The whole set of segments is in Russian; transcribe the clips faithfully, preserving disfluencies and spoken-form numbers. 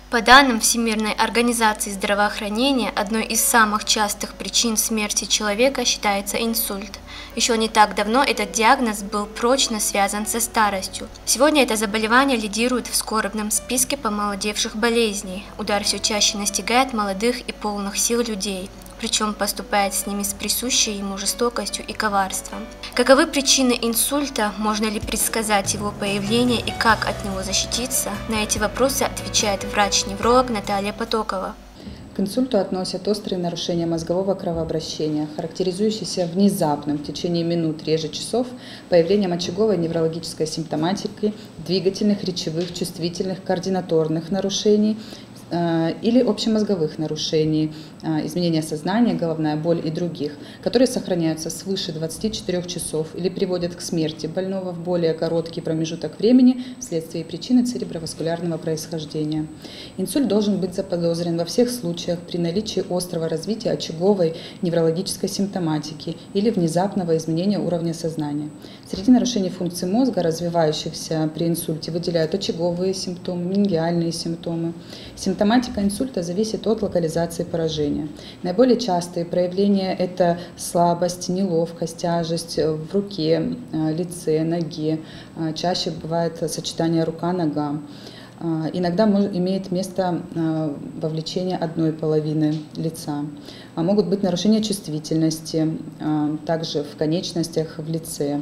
По данным Всемирной организации здравоохранения, одной из самых частых причин смерти человека считается инсульт. Еще не так давно этот диагноз был прочно связан со старостью. Сегодня это заболевание лидирует в скорбном списке помолодевших болезней. Удар все чаще настигает молодых и полных сил людей, причем поступает с ними с присущей ему жестокостью и коварством. Каковы причины инсульта, можно ли предсказать его появление и как от него защититься? На эти вопросы отвечает врач-невролог Наталья Потокова. К инсульту относят острые нарушения мозгового кровообращения, характеризующиеся внезапным в течение минут, реже часов, появлением очаговой неврологической симптоматики, двигательных, речевых, чувствительных, координаторных нарушений или общемозговых нарушений, изменения сознания, головная боль и других, которые сохраняются свыше двадцати четырёх часов или приводят к смерти больного в более короткий промежуток времени вследствие причины цереброваскулярного происхождения. Инсульт должен быть заподозрен во всех случаях при наличии острого развития очаговой неврологической симптоматики или внезапного изменения уровня сознания. Среди нарушений функций мозга, развивающихся при инсульте, выделяют очаговые симптомы, менингиальные симптомы. Симптоматика инсульта зависит от локализации поражения. Наиболее частые проявления – это слабость, неловкость, тяжесть в руке, лице, ноге. Чаще бывает сочетание рука-нога. Иногда имеет место вовлечение одной половины лица. Могут быть нарушения чувствительности, также в конечностях, в лице.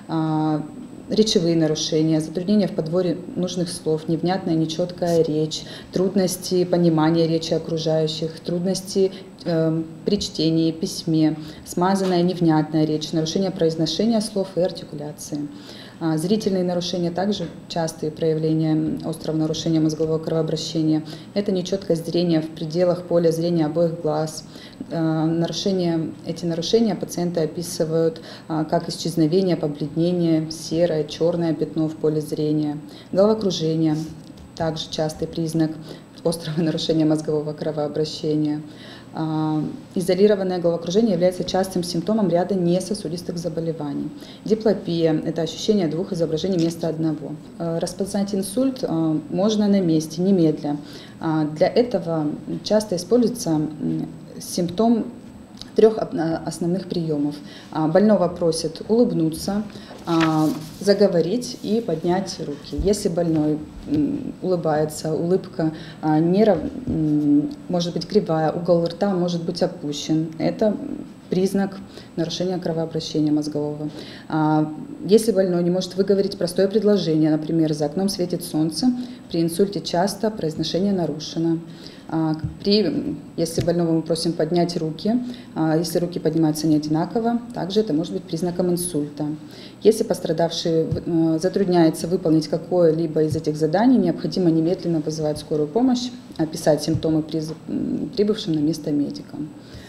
Речевые нарушения, затруднения в подборе нужных слов, невнятная, нечеткая речь, трудности понимания речи окружающих, трудности э, при чтении, письме, смазанная, невнятная речь, нарушение произношения слов и артикуляции. Зрительные нарушения также частые проявления острого нарушения мозгового кровообращения. Это нечеткость зрения в пределах поля зрения обоих глаз. Нарушения, эти нарушения пациенты описывают как исчезновение, побледнение, серое, черное пятно в поле зрения. Головокружение – также частый признак острого нарушения мозгового кровообращения. Изолированное головокружение является частым симптомом ряда несосудистых заболеваний. Диплопия – это ощущение двух изображений вместо одного. Распознать инсульт можно на месте, немедля. Для этого часто используется симптом трех основных приемов. Больного просят улыбнуться, заговорить и поднять руки. Если больной улыбается, улыбка не, может быть кривая, угол рта может быть опущен. Это признак нарушения кровообращения мозгового. Если больной не может выговорить простое предложение, например, «за окном светит солнце», при инсульте часто произношение нарушено. При, если больного мы просим поднять руки, если руки поднимаются не одинаково, также это может быть признаком инсульта. Если пострадавший затрудняется выполнить какое-либо из этих заданий, необходимо немедленно вызывать скорую помощь, описать симптомы прибывшим на место медикам.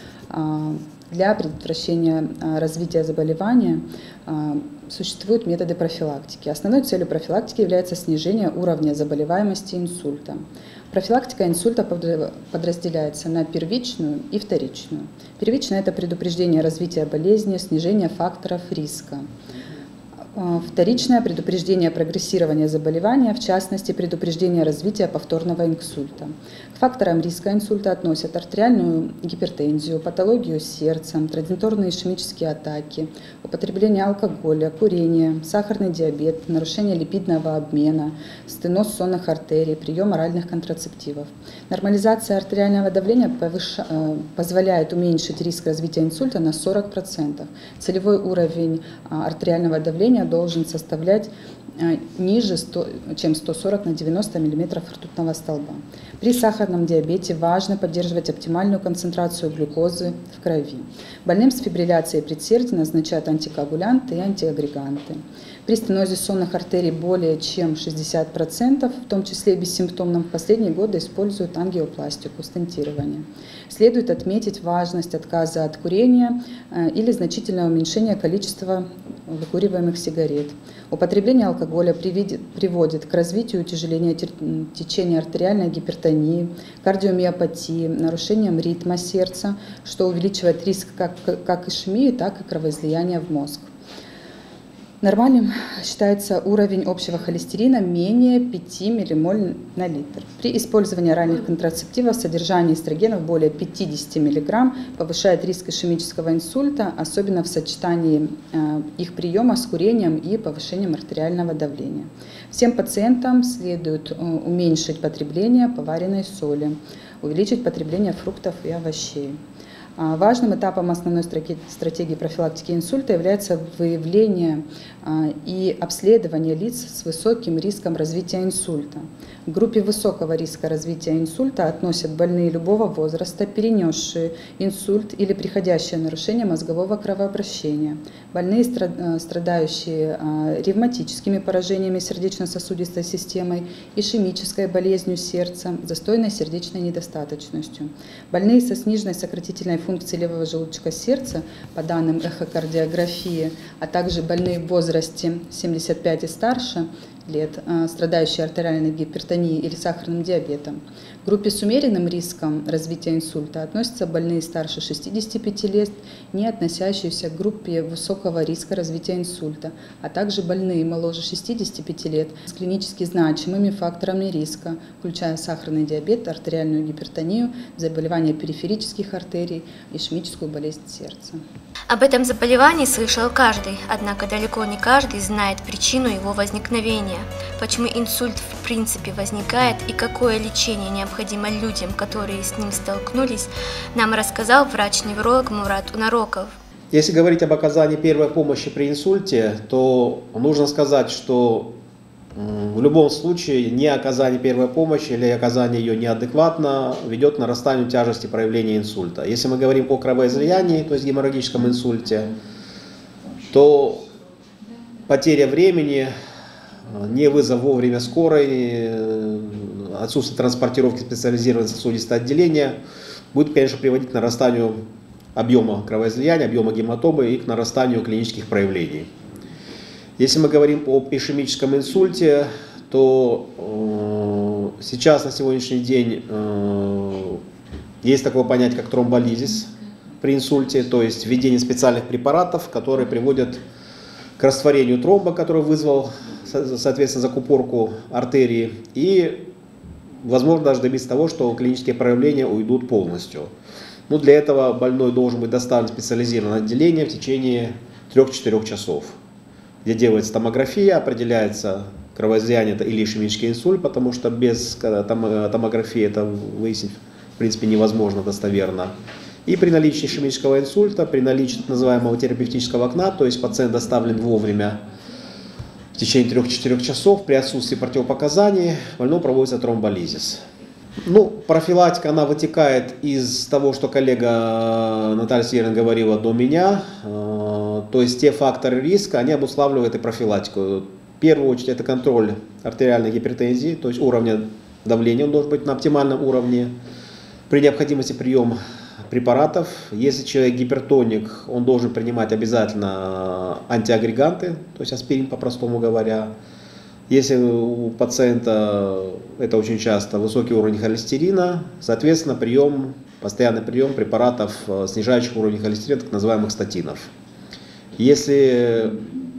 Для предотвращения развития заболевания существуют методы профилактики. Основной целью профилактики является снижение уровня заболеваемости инсульта. Профилактика инсульта подразделяется на первичную и вторичную. Первичная – это предупреждение развития болезни, снижение факторов риска. Вторичное – предупреждение прогрессирования заболевания, в частности, предупреждение развития повторного инсульта. К факторам риска инсульта относят артериальную гипертензию, патологию сердца, транзиторные ишемические атаки, употребление алкоголя, курение, сахарный диабет, нарушение липидного обмена, стеноз сонных артерий, прием оральных контрацептивов. Нормализация артериального давления повыш... позволяет уменьшить риск развития инсульта на сорок процентов. Целевой уровень артериального давления должен составлять ниже, чем сто сорок на девяносто миллиметров ртутного столба. При сахарном диабете важно поддерживать оптимальную концентрацию глюкозы в крови. Больным с фибрилляцией предсердия назначают антикоагулянты и антиагреганты. При стенозе сонных артерий более чем шестьдесят процентов, в том числе и бессимптомном, в последние годы используют ангиопластику, стентирование. Следует отметить важность отказа от курения или значительного уменьшения количества выкуриваемых сигарет. Употребление алкоголя приводит к развитию утяжеления течения артериальной гипертонии, кардиомиопатии, нарушением ритма сердца, что увеличивает риск как, как ишемии, так и кровоизлияния в мозг. Нормальным считается уровень общего холестерина менее пяти миллимоль на литр. При использовании оральных контрацептивов содержание эстрогенов более пятидесяти миллиграмм повышает риск ишемического инсульта, особенно в сочетании их приема с курением и повышением артериального давления. Всем пациентам следует уменьшить потребление поваренной соли, увеличить потребление фруктов и овощей. Важным этапом основной стратегии профилактики инсульта является выявление и обследование лиц с высоким риском развития инсульта. К группе высокого риска развития инсульта относят больные любого возраста, перенесшие инсульт или приходящее нарушение мозгового кровообращения, больные, страдающие ревматическими поражениями сердечно-сосудистой системой, ишемической болезнью сердца, застойной сердечной недостаточностью, больные со сниженной сократительной функции левого желудочка сердца, по данным эхокардиографии, а также больные в возрасте семьдесят пять и старше лет, страдающие артериальной гипертонией или сахарным диабетом. К группе с умеренным риском развития инсульта относятся больные старше шестидесяти пяти лет, не относящиеся к группе высокого риска развития инсульта, а также больные моложе шестидесяти пяти лет с клинически значимыми факторами риска, включая сахарный диабет, артериальную гипертонию, заболевания периферических артерий, ишемическую болезнь сердца. Об этом заболевании слышал каждый, однако далеко не каждый знает причину его возникновения, почему инсульт в принципе возникает и какое лечение необходимо людям, которые с ним столкнулись, нам рассказал врач-невролог Мурат Унароков. Если говорить об оказании первой помощи при инсульте, то нужно сказать, что в любом случае не оказание первой помощи или оказание ее неадекватно ведет к нарастанию тяжести проявления инсульта. Если мы говорим о кровоизлиянии, то есть геморрагическом инсульте, то потеря времени, не вызов вовремя скорой, отсутствие транспортировки в специализированное сосудистое отделение будет, конечно, приводить к нарастанию объема кровоизлияния, объема гематомы и к нарастанию клинических проявлений. Если мы говорим об ишемическом инсульте, то э, сейчас на сегодняшний день э, есть такое понятие, как тромболизис при инсульте, то есть введение специальных препаратов, которые приводят к растворению тромба, который вызвал, соответственно, закупорку артерии, и, возможно, даже добиться того, что клинические проявления уйдут полностью. Но для этого больной должен быть доставлен в специализированное отделение в течение трёх-четырёх часов, где делается томография, определяется кровоизлияние это или ишемический инсульт, потому что без томографии это выяснить в принципе невозможно достоверно. И при наличии ишемического инсульта, при наличии так называемого терапевтического окна, то есть пациент доставлен вовремя в течение трёх-четырёх часов, при отсутствии противопоказаний больному проводится тромболизис. Ну, профилактика, она вытекает из того, что коллега Наталья Северина говорила до меня. То есть те факторы риска, они обуславливают и профилактику. В первую очередь это контроль артериальной гипертензии, то есть уровня давления, он должен быть на оптимальном уровне. При необходимости прием препаратов. Если человек гипертоник, он должен принимать обязательно антиагреганты, то есть аспирин, по-простому говоря. Если у пациента, это очень часто, высокий уровень холестерина, соответственно, прием, постоянный прием препаратов, снижающих уровень холестерина, так называемых статинов. Если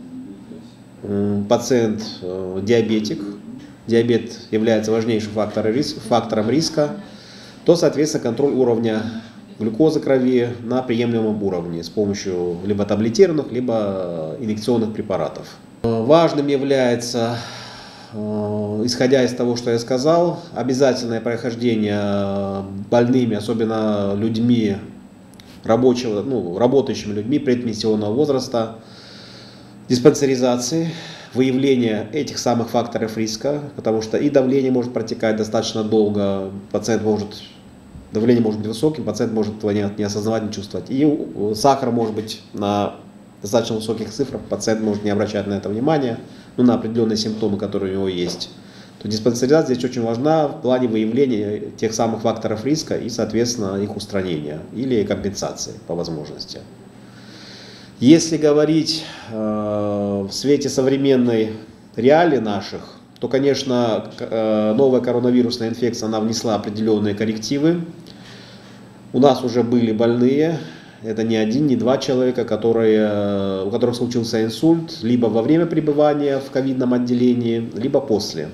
пациент диабетик, диабет является важнейшим фактором риска, фактором риска, то, соответственно, контроль уровня глюкозы крови на приемлемом уровне с помощью либо таблетированных, либо инъекционных препаратов. Важным является, исходя из того, что я сказал, обязательное прохождение больными, особенно людьми, рабочего, ну, работающими людьми предпенсионного возраста, диспансеризации, выявление этих самых факторов риска, потому что и давление может протекать достаточно долго, пациент может, давление может быть высоким, пациент может этого не, не осознавать, не чувствовать. И сахар может быть на достаточно высоких цифрах, пациент может не обращать на это внимания, но на определенные симптомы, которые у него есть. То диспансеризация здесь очень важна в плане выявления тех самых факторов риска и, соответственно, их устранения или компенсации по возможности. Если говорить э, в свете современной реалии наших, то, конечно, э, новая коронавирусная инфекция, она внесла определенные коррективы. У нас уже были больные, это не один, не два человека, которые, у которых случился инсульт, либо во время пребывания в ковидном отделении, либо после.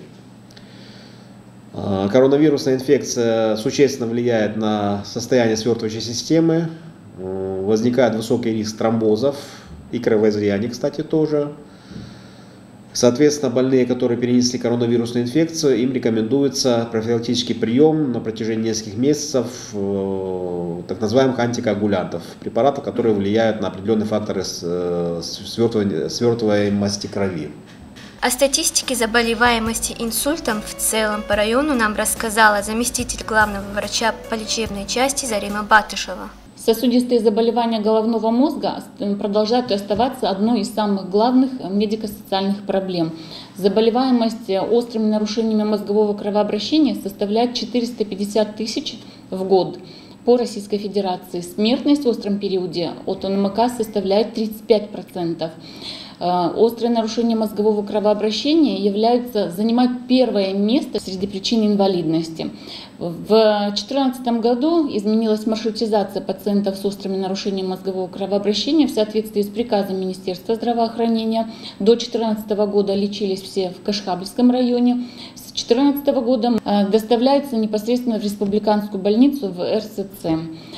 Коронавирусная инфекция существенно влияет на состояние свертывающей системы, возникает высокий риск тромбозов и кровоизлияний, кстати, тоже. Соответственно, больные, которые перенесли коронавирусную инфекцию, им рекомендуется профилактический прием на протяжении нескольких месяцев так называемых антикоагулянтов, препаратов, которые влияют на определенные факторы свертываемости крови. О статистике заболеваемости инсультом в целом по району нам рассказала заместитель главного врача по лечебной части Зарима Батышева. Сосудистые заболевания головного мозга продолжают оставаться одной из самых главных медико-социальных проблем. Заболеваемость острыми нарушениями мозгового кровообращения составляет четыреста пятьдесят тысяч в год по Российской Федерации. Смертность в остром периоде от ОНМК составляет тридцать пять процентов. Острые нарушения мозгового кровообращения являются, занимают первое место среди причин инвалидности. В две тысячи четырнадцатом году изменилась маршрутизация пациентов с острыми нарушениями мозгового кровообращения в соответствии с приказом Министерства здравоохранения. До две тысячи четырнадцатого года лечились все в Кашхабльском районе. С две тысячи четырнадцатого года доставляются непосредственно в республиканскую больницу в эр эс цэ.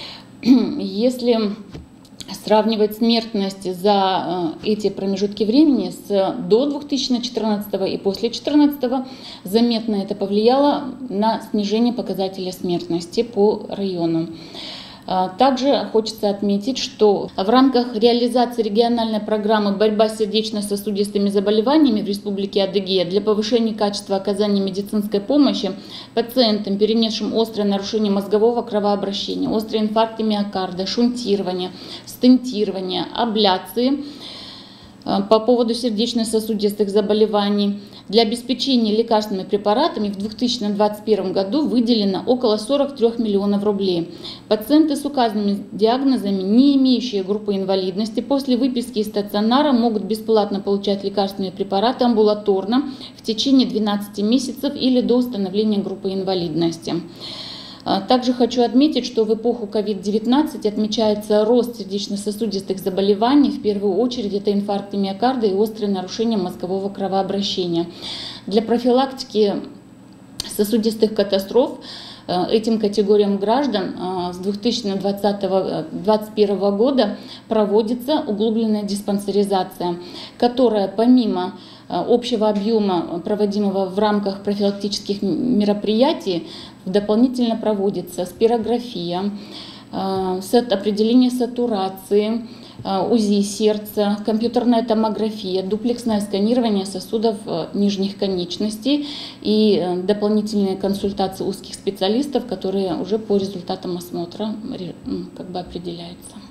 Если сравнивать смертность за эти промежутки времени с до две тысячи четырнадцатого и после две тысячи четырнадцатого, заметно это повлияло на снижение показателя смертности по району. Также хочется отметить, что в рамках реализации региональной программы «Борьба с сердечно-сосудистыми заболеваниями» в Республике Адыгея для повышения качества оказания медицинской помощи пациентам, перенесшим острое нарушение мозгового кровообращения, острые инфаркты миокарда, шунтирование, стентирование, абляции по поводу сердечно-сосудистых заболеваний, для обеспечения лекарственными препаратами в две тысячи двадцать первом году выделено около сорока трёх миллионов рублей. Пациенты с указанными диагнозами, не имеющие группы инвалидности, после выписки из стационара могут бесплатно получать лекарственные препараты амбулаторно в течение двенадцати месяцев или до установления группы инвалидности. Также хочу отметить, что в эпоху ковид девятнадцать отмечается рост сердечно-сосудистых заболеваний. В первую очередь это инфаркты миокарда и острые нарушения мозгового кровообращения. Для профилактики сосудистых катастроф этим категориям граждан с две тысячи двадцатого — две тысячи двадцать первого года проводится углубленная диспансеризация, которая помимо общего объема, проводимого в рамках профилактических мероприятий, дополнительно проводится спирография, определение сатурации, УЗИ сердца, компьютерная томография, дуплексное сканирование сосудов нижних конечностей и дополнительные консультации узких специалистов, которые уже по результатам осмотра как бы определяются.